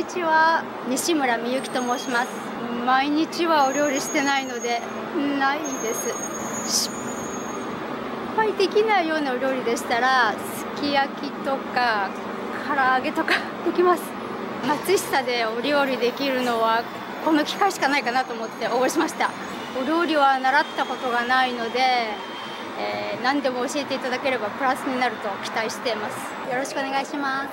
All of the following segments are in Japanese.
にちは、西村美幸と申します。毎日はお料理してないのでないです。失敗できないようなお料理でしたら、すき焼きとか唐揚げとかできます。松下でお料理できるのはこの機会しかないかなと思って応募しました。お料理は習ったことがないので、何でも教えていただければプラスになると期待しています。よろしくお願いします。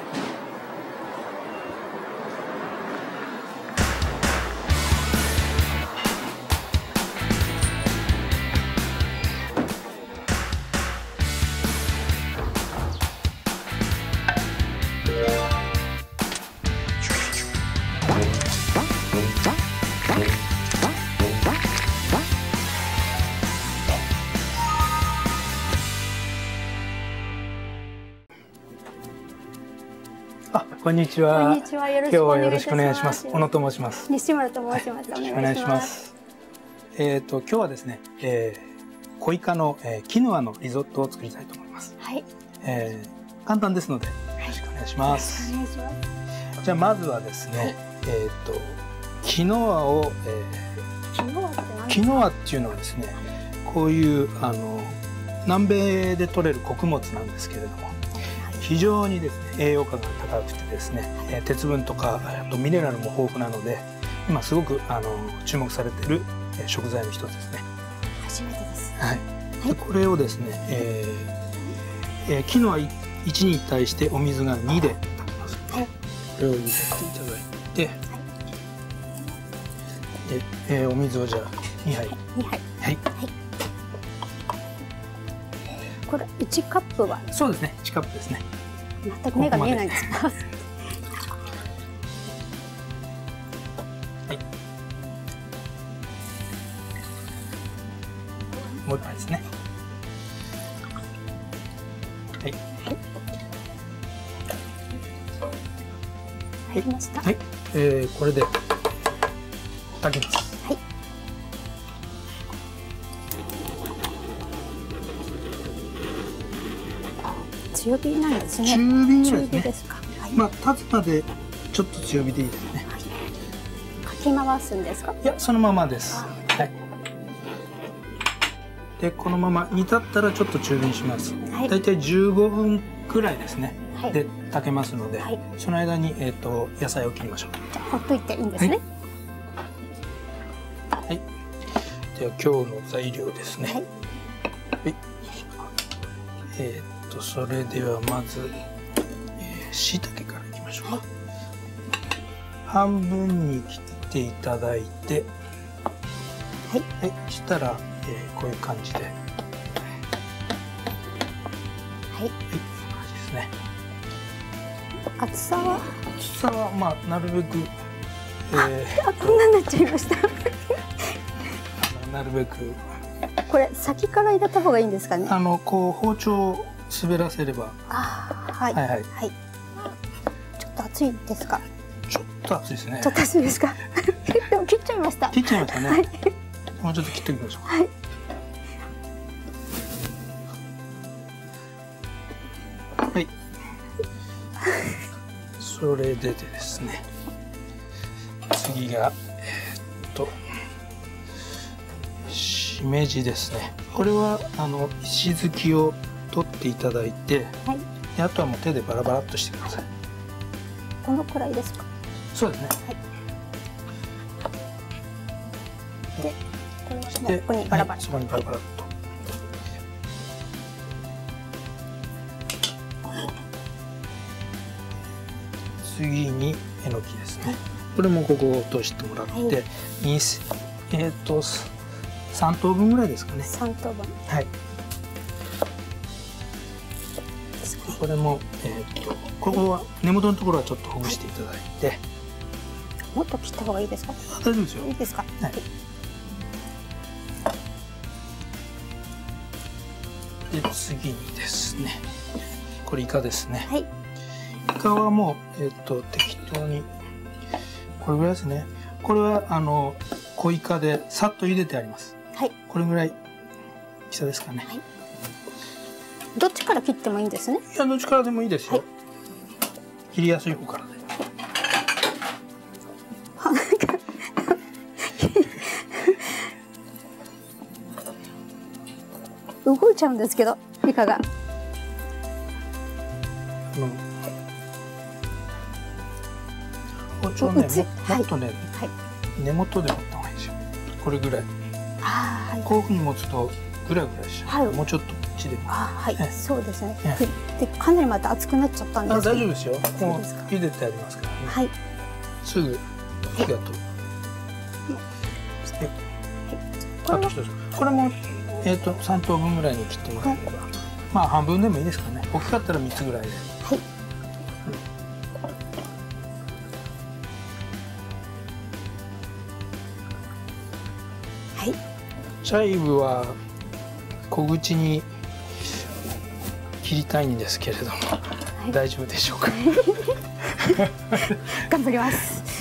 こんにちは。 こんにちは。 今日はよろしくお願いします。小野と申します。 西村と申します。 はい、お願いします。今日はですね、コイカの、キヌアのリゾットを作りたいと思います。はい。簡単ですのでよろしくお願いします。 お願いします。 じゃあまずはですね、キノアを、キノアっていうのはですね、こういう南米で採れる穀物なんですけれども。非常にですね、栄養価が高くてですね、鉄分とかあとミネラルも豊富なので、今すごく注目されている食材の一つですね。 初めてです。 はい。でこれをですね、キノア1に対してお水が2で炊きます。はい。これを入れていただいて、で、お水をじゃあ2杯。 2杯。 はい。 これ1カップは？ そうですね、1カップですね。 全く目が見えないんです。 はい。もう一杯ですね。はい。 入りました。 はい。これで炊きます。 はい。強火なんですね。 中火ぐらいですね。 ですか。はい、 まあ立つまでちょっと強火でいいですね。 かき回すんですか。 いや、そのままです。はい。でこのまま煮立ったらちょっと中火にします。はい、だいたい15分くらいですね。はい、で炊けますので、はい、その間に野菜を切りましょう。 じゃあほっといていいんですね。 はい。はい、では今日の材料ですね。はい。はい、それではまず椎茸からいきましょうか。はい、半分に切っていただいて、はい、はい、したら、こういう感じで、はい、はい、こんな感じですね。 厚さは？ 厚さはまあなるべく、 こんなになっちゃいました。 なるべく。 これ先から入れた方がいいんですかね。 こう包丁を滑らせれば。 はい、はい、はい。ちょっと熱いですか。 ちょっと熱いですね。 ちょっと熱いですか。でも切っちゃいました。 切っちゃいましたね。はい、もうちょっと切ってみましょう。はい。はい。それでですね。次がしめじですね。これは石突きを取っていただいて、はい、であとはもう手でバラバラっとしてください。 このくらいですか。 そうですね。 はい、で、ここにバラバラ、 はい、そこにバラバラっと。次にえのきですね。はい、これもここを落としてもらって、はい、3等分ぐらいですかね。 3等分。 はい。これもここは根元のところはちょっとほぐしていただいて。はい、 もっと切った方がいいですか。 大丈夫ですよ。 いいですか。はい。 で次にですね、これイカですね。 はい。 イカはもう適当にこれぐらいですね。これは小イカでさっと茹でてあります。はい。これぐらい大きさですかね。はい。 どっちから切ってもいいんですね。 いや、どっちからでもいいですよ。はい、切りやすい方からで。 っちゃうんですけど、イカが。 包丁ね、もっとね、根元で持った方がいいですよ。これぐらい。こういうふうに持つとグラグラしちゃう。もうちょっとこっちで。 はい、そうですね。で、かなりまた熱くなっちゃったんですけど。 大丈夫ですよ。もう茹でてありますからね。はい。すぐ火が通る。あと一つ。これも3等分ぐらいに切ってもらえれば、まあ半分でもいいですかね。大きかったら3つぐらいで。はい。はい。チャイブは小口に切りたいんですけれども、大丈夫でしょうか。 頑張ります。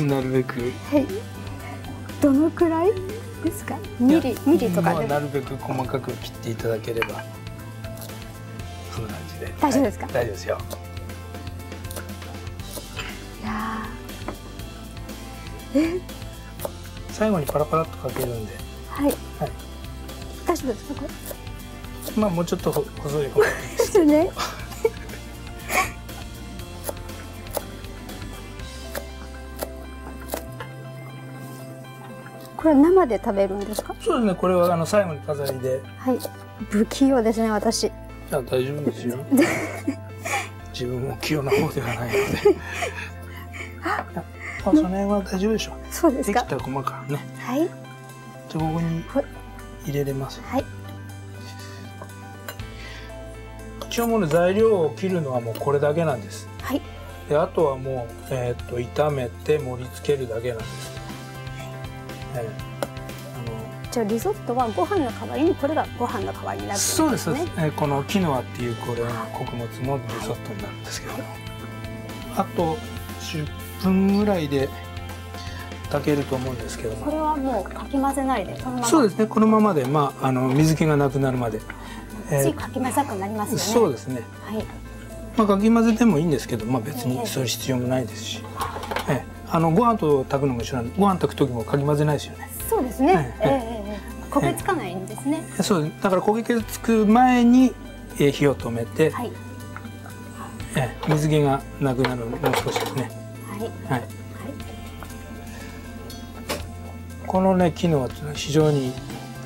なるべく。 はい。どのくらいですか。ミリとかで。 なるべく細かく切っていただければ。そんな感じで。 大丈夫ですか。 大丈夫ですよ。 いや最後にパラパラっとかけるんで。 はい。はい。大丈夫ですかこれ。 まあもうちょっと細い方がいいですね。これ生で食べるんですか。 そうですね。これは最後に飾りで。 はい。不器用ですね私。 いや大丈夫ですよ。自分も器用な方ではないので。その辺は大丈夫でしょう。 そうですか。 できたら細かくね。 はい。 じゃあここに入れれます。 はい。 一応もう材料を切るのはもうこれだけなんです。 はい。 であとはもう炒めて盛り付けるだけなんです。 じゃあリゾットはご飯の代わりにこれがご飯の代わりになるんですね。 そうです。このキノアっていうこれ穀物のリゾットになるんですけど、あと10分ぐらいで炊けると思うんですけども。 これはもうかき混ぜないでそのまま。 そうですね。このままで水気がなくなるまで。 ついかき混ぜたくなりますよね。 そうですね。 はい。 かき混ぜてもいいんですけど、別にそういう必要もないですし。ご飯と炊くのも一緒なんで、ご飯炊く時もかき混ぜないですよね。 そうですね。焦げつかないんですね。 そうです。だから焦げつく前に火を止めて、水気がなくなるのもう少しですね。はい。このねキノアっていうのは非常に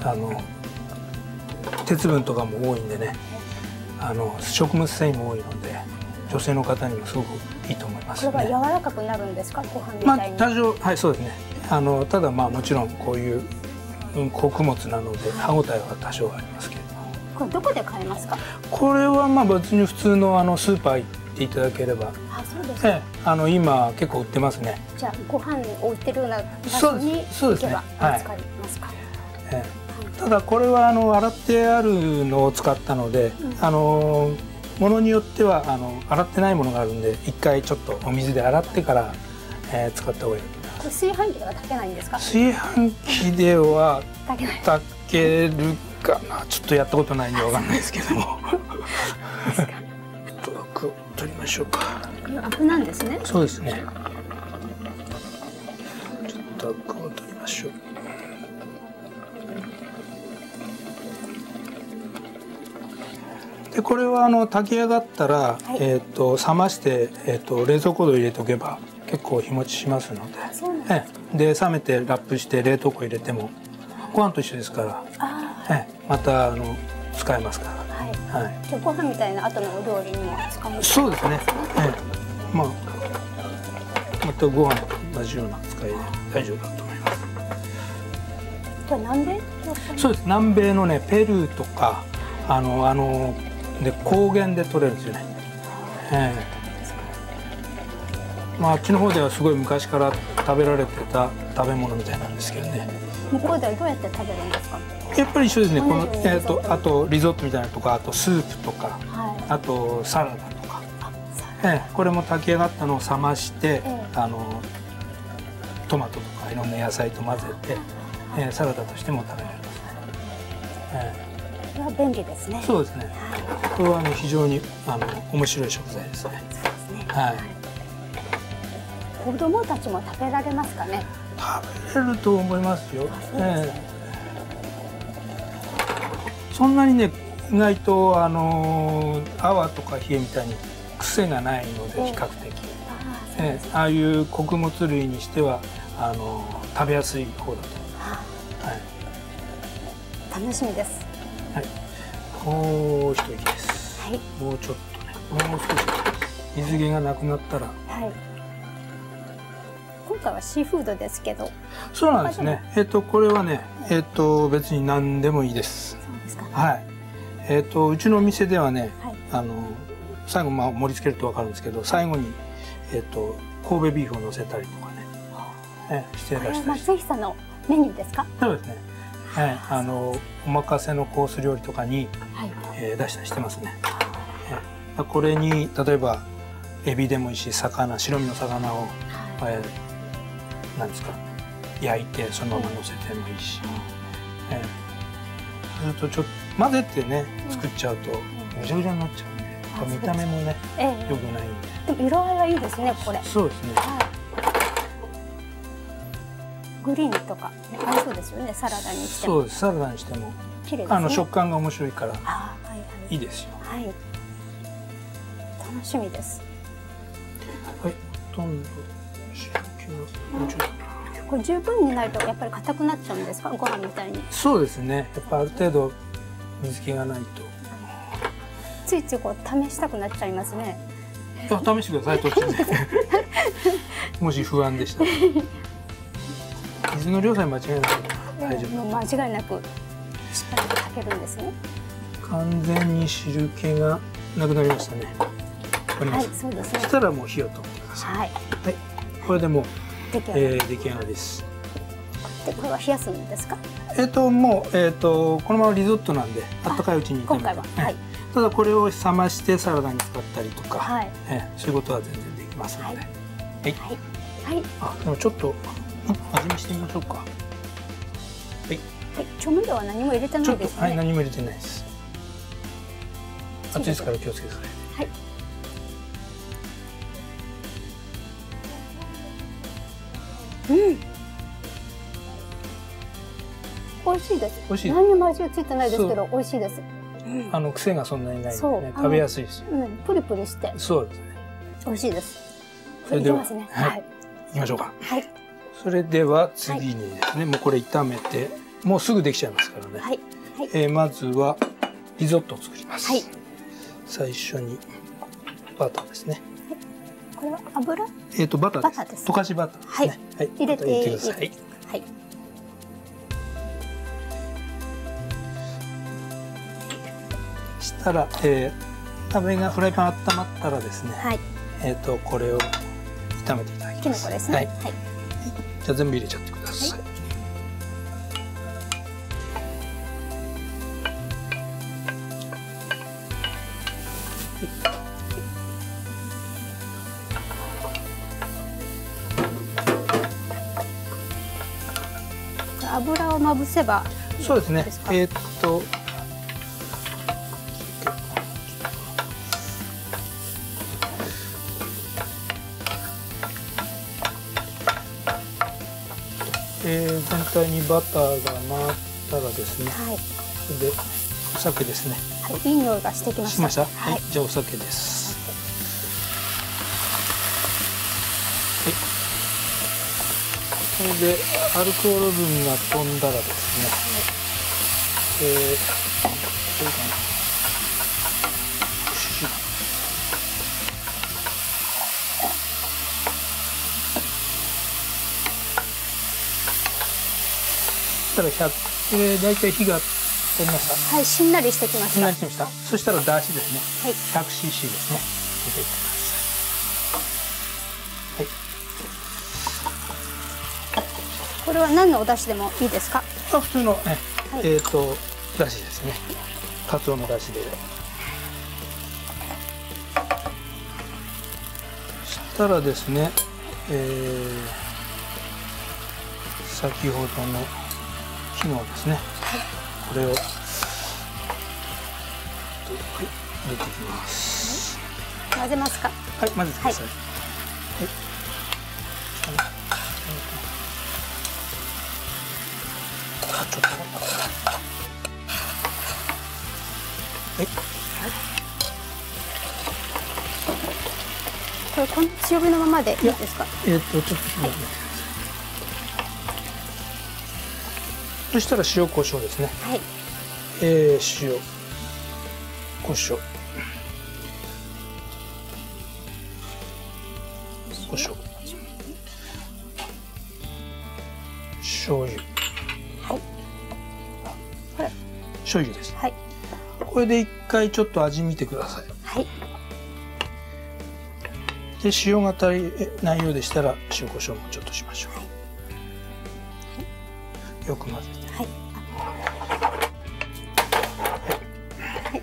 鉄分とかも多いんでね、食物繊維も多いので女性の方にもすごくいいと思います、ね。 これは柔らかくなるんですか、ご飯みたいに。 多少はいそうですね。ただもちろんこういう穀物なので歯ごたえは多少ありますけれども。 これどこで買えますか。 これは別に普通のスーパー行っていただければ。 そうですね。 今結構売ってますね。 じゃあご飯を売ってるような場所に行けば見つかりますか。 ただこれは洗ってあるのを使ったので、ものによっては洗ってないものがあるんで、一回ちょっとお水で洗ってから、使った方がいい。 これ炊飯器では炊けないんですか。 炊飯器では炊けるかな。ちょっとやったことないんでわかんないですけども。アクを取りましょうか。 アクなんですね。 そうですね。ちょっとアクを取りましょう。でこれは炊き上がったら、冷まして、冷蔵庫に入れておけば結構日持ちしますので、で冷めてラップして冷凍庫入れてもご飯と一緒ですから、また使えますから。 じゃあご飯みたいな後のお料理にも使えます。 そうですね。またご飯と同じような使いで大丈夫だと思います。 これ南米？ そうです。南米のねペルーとかで高原で取れるんですよね。あっちの方ではすごい昔から食べられてた食べ物みたいなんですけどね。 向こうではどうやって食べるんですか。 やっぱり一緒ですね。あとリゾットみたいなとか、あとスープとか、あとサラダとか。これも炊き上がったのを冷まして、トマトとかいろんな野菜と混ぜて、サラダとしても食べられますね。 これは便利ですね。 そうですね。これは非常に面白い食材ですね。 子供たちも食べられますかね。 食べれると思いますよ。そんなにね意外と泡とか冷えみたいに癖がないので比較的、ああいう穀物類にしては食べやすい方だと。はい、 楽しみです。 はい、もう一息です。 はい、 もうちょっとね、もう少し水気がなくなったら。 はい。今回はシーフードですけど。 そうなんですね。これはね、別に何でもいいです。 そうですか。 はい。うちのお店ではね、はい、最後盛り付けると分かるんですけど、最後に神戸ビーフを乗せたりとかね、して出したりして。 松久のメニューですか？ そうですね。はい、お任せのコース料理とかに、はい、出したりしてますね。これに例えばエビでもいいし、白身の魚を、なんですか、焼いてそのまま乗せてもいいし、そうするとちょっと混ぜてね作っちゃうとぐちゃぐちゃになっちゃうんで、見た目もね良くないんで。 でも色合いがいいですね、これ。 そうですね。 グリーンとか合いそうですよね、サラダにしても。 そうです、サラダにしても綺麗ですね。食感が面白いからいいですよ。はい、 楽しみです。 はい、ほとんどこれ十分にないとやっぱり硬くなっちゃうんですか、ご飯みたいに。 そうですね、やっぱある程度水気がないとついついこう試したくなっちゃいますね。 試してください、途中でもし不安でしたら。水の量さえ間違いなく大丈夫。 もう間違いなくしっかりとかけるんですね。 完全に汁気がなくなりましたね。 はい、そうですね。 そしたらもう火を止めてください。はい、はい、これでもう出来上がりです。 で、これは冷やすんですか？ もうこのままリゾットなんで温かいうちに炒めて。今回は、はい。ただこれを冷ましてサラダに使ったりとか、はい、そういうことは全然できますので。はい。はい。はい。あ、でもちょっと味見してみましょうか。はい。 はい。調味料は何も入れてないですね。 はい、何も入れてないです。熱いですから気をつけてください。はい。うん。美味しいです。美味しい。何にも味はついてないですけど、美味しいです。 癖がそんなにないので、食べやすいです。 プリプリして。そうですね。美味しいです。それでは、はい。 行きましょうか。 はい。 それでは次にですね、もうこれ炒めて、もうすぐできちゃいますからね。はい。まずはリゾットを作ります。はい。最初にバターですね。 これは油？ バターです。溶かしバターですね。はい。入れてください。はい。したら、フライパン温まったらですね。はい。これを炒めていただきます。きのこですね。はい。じゃあ全部入れちゃってください。 油をまぶせば。 そうですね。全体にバターが回ったらですね。はい。それでお酒ですね。 はい。いい匂いがしてきました。 しました。はい。じゃあお酒です。はい。それでアルコール分が飛んだらですね。これかな。そしたら大体火が通りました。 はい、しんなりしてきました。 しんなりしました。そしたらだしですね。はい。100cc ですね。入れていってください。はい。 これは何のお出汁でもいいですか？ 普通のね、だしですね。カツオのだしで。そしたらですね、先ほどの機能ですね。これを、はい、入れていきます。 混ぜますか？ はい、混ぜてください。はい。ちょっと。 はい。 これこの強火のままでいいですか？ ちょっと待ってください。そしたら塩コショウですね。 はい。 塩コショウコショウ醤油。 はい。これ醤油です。 はい。 これで一回ちょっと味見てください。 はい。 で塩が足りないようでしたら塩コショウもちょっとしましょう。はい、よく混ぜて。 はい。はい。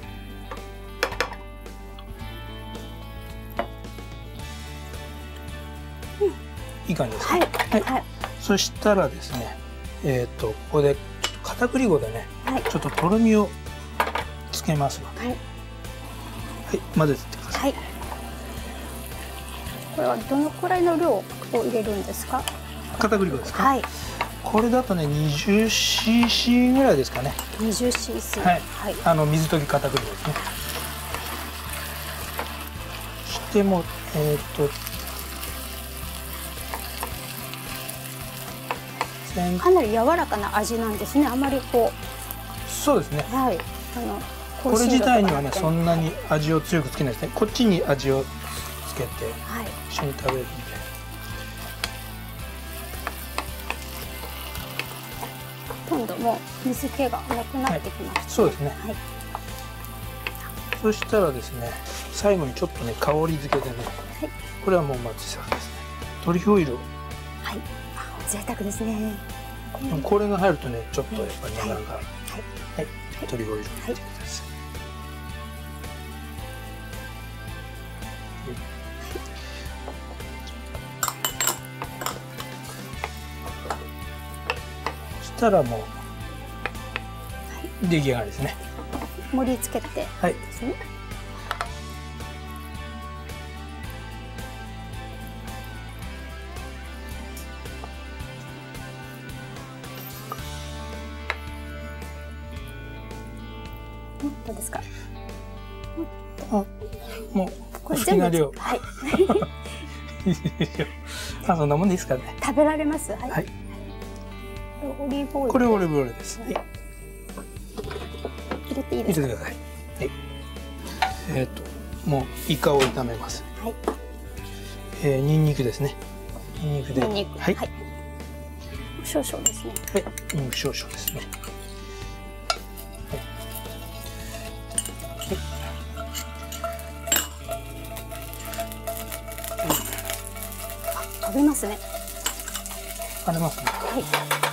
いい感じですか？ はい。 はい。そしたらですね、ここで片栗粉でね、ちょっととろみをつけますので、はい、混ぜてってください。はい。 これはどのくらいの量を入れるんですか？ 片栗粉ですか？ はい。 これだとね、20cc ぐらいですかね。 20cc。 はい。水溶き片栗粉ですね。してもかなり柔らかな味なんですね。あまりこう。 そうですね。 はい。 これ自体にはね、そんなに味を強くつけないですね。こっちに味をつけて、一緒に食べるんで。 今度もう水気がなくなってきました、ね。 そうですね。はい。そしたらですね、最後にちょっとね、香り付けでね。はい。これはもう松下さんですね。トリュフオイルを。 はい。贅沢ですね。 これが入るとね、ちょっとやっぱり値段が。はい。トリュフオイルを入れてください。そしたらもう出来上がりですね。 盛り付けてですね。どうですか？ あ、もう好きな量。 はい。 そんなもんでいいですかね。 食べられます。はい。オリーブオイル。 これオリーブオイルです。入れていいですか？ 入れてください。はい。もうイカを炒めます。はい。ニンニクですね。ニンニクで。はい。 少々ですね。 はい。ニンニク少々ですね。 食べますね。 食べますね。 はい。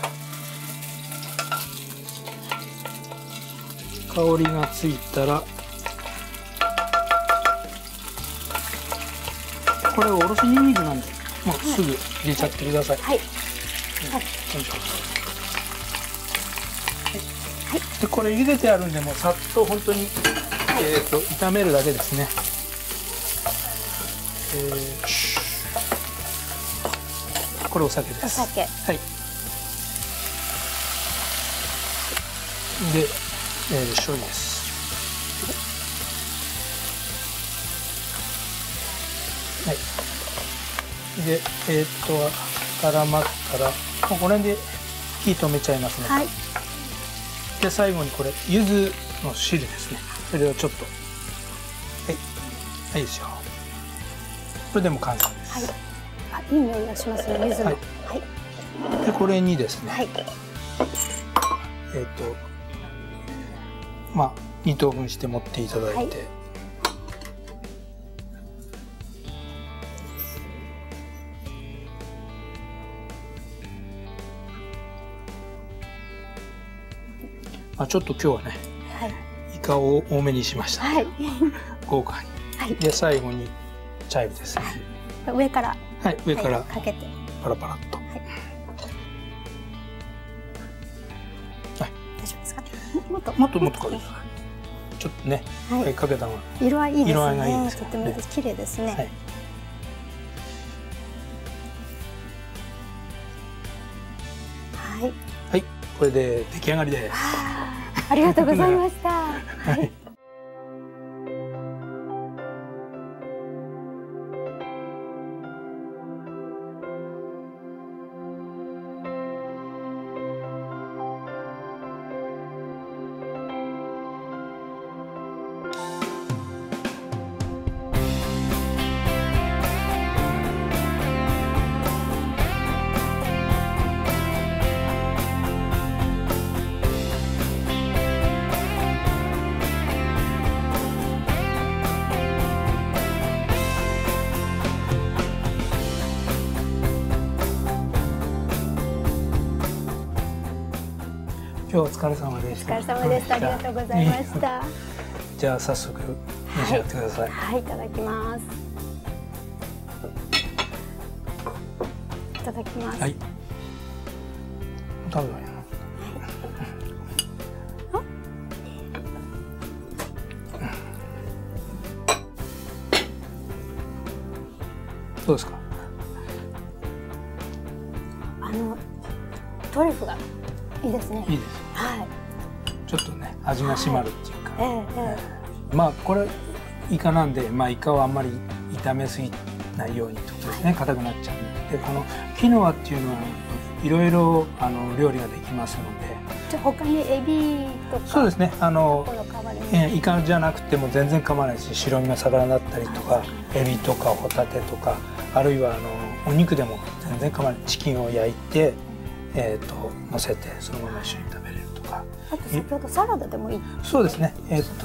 香りがついたら、これおろしニンニクなんで、もうすぐ入れちゃってください。はい。で、これ茹でてあるんで、もうさっと本当に、炒めるだけですね。これお酒です。 お酒。はい。 で、醤油です。はい。で、絡まったら、もうこの辺で火止めちゃいますね。はい。で、最後にこれ柚子の汁ですね。それをちょっと、はい、ですよ。これでも完成です。はい。 いい匂いがしますね、柚子の。はい。 で、これにですね。はい。まあ、2等分して持っていただいて。まあ、ちょっと今日はね。はい。イカを多めにしました。はい。豪華に。はい。で、最後にチャイブですね。 上から。 はい、上からかけてパラパラっと。はい。 大丈夫ですか？ もっとかけてください。ちょっとね、かけたのが色合いいいですね。 色合いがいいですとても綺麗ですね。はい。 はい、これで出来上がりです。 ありがとうございました。はい。 日はお疲れ様でした。 お疲れ様でした。ありがとうございました。 じゃあ早速召し上がってください。 はい、いただきます。いただきます。 はい。食べないな。どうですか。 トリュフがいいですね。 いいです。 はい。 ちょっとね、味が締まるっていうか。 はい、 まあこれイカなんで、まあイカをあんまり炒めすぎないようにってことですね。硬くなっちゃうんで、このキノアっていうのはいろいろ料理ができますので。 じゃあ他にエビとか。 そうですね。 イイカじゃなくても全然構わないし、白身の魚だったりとか、エビとかホタテとか、あるいはお肉でも全然構わない。チキンを焼いて、乗せてそのまま一緒に食べれるとか。 あと先ほどサラダでもいい。 そうですね。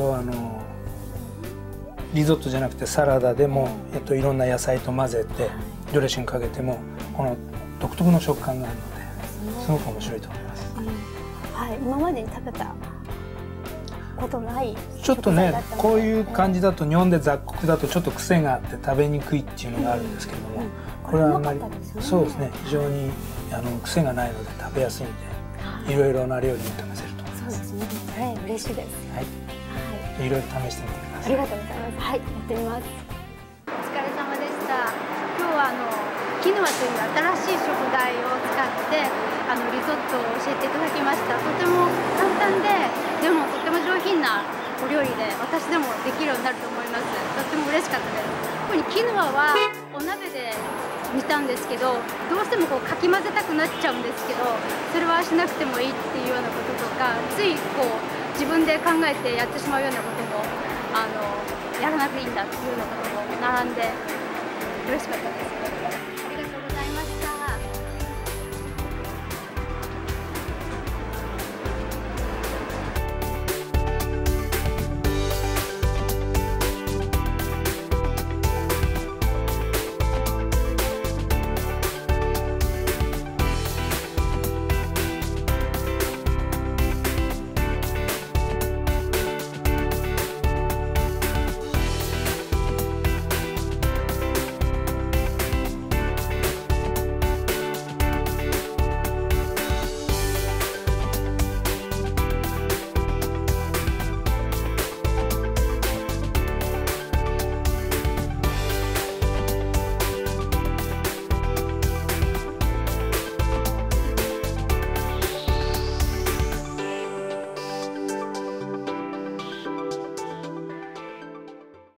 リゾットじゃなくてサラダでも、いろんな野菜と混ぜてドレッシングかけてもこの独特の食感があるので、すごく面白いと思います。 はい、今までに食べたことないちょっとね、こういう感じだと日本で雑穀だとちょっと癖があって食べにくいっていうのがあるんですけれども、これはあんまりそうですね、非常に癖がないので食べやすいんで、いろいろな料理に試せると思います。 そうですね。嬉しいです。 はい。いろいろ試してみてください。 ありがとうございます。はい、やってみます。お疲れ様でした。今日はキヌアという新しい食材を使ってリゾットを教えていただきました。とても簡単でもとても上品なお料理で、私でもできるようになると思います。とっても嬉しかったです。特にキヌアはお鍋で煮たんですけど、どうしてもかき混ぜたくなっちゃうんですけど、それはしなくてもいいっていうようなこととか、つい自分で考えてやってしまうようなこともやらなくていいんだっていうようなことも並んで嬉しかったです。